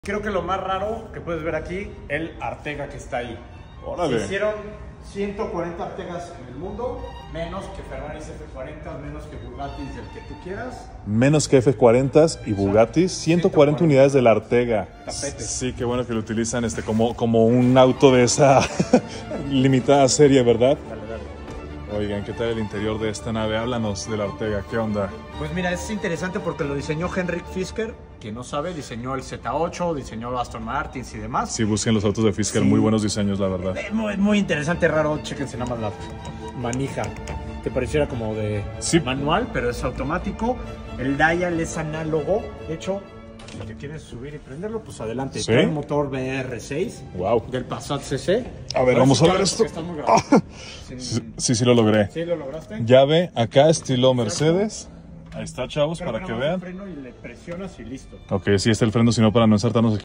Creo que lo más raro que puedes ver aquí, el Artega que está ahí. Órale. Se hicieron 140 Artegas en el mundo, menos que Ferraris F40, menos que Bugattis, el que tú quieras. Menos que F40s y Bugattis, 140 unidades del Artega. Tapete. Sí, qué bueno que lo utilizan como un auto de esa limitada serie, ¿verdad? Dale, dale. Oigan, ¿qué tal el interior de esta nave? Háblanos del Artega, ¿qué onda? Pues mira, es interesante porque lo diseñó Henrik Fisker. Quien no sabe, diseñó el Z8, diseñó Aston Martins y demás. Sí, busquen los autos de Fisker, Sí. muy buenos diseños, la verdad. Es muy interesante, raro. Chéquense nada más la manija. Que pareciera como de Sí. manual, pero es automático. El dial es análogo. De hecho, si te quieres subir y prenderlo, pues adelante. ¿Sí? Trae un motor VR6 Wow. del Passat CC. A ver, vamos a ver esto. Está muy grande. Sí, lo logré. ¿Sí lo lograste? Llave acá, estilo Mercedes. Ahí está, chavos, Creo para que nada más vean. el freno y le presionas y listo. Ok, sí está el freno, sino para no ensartarnos aquí.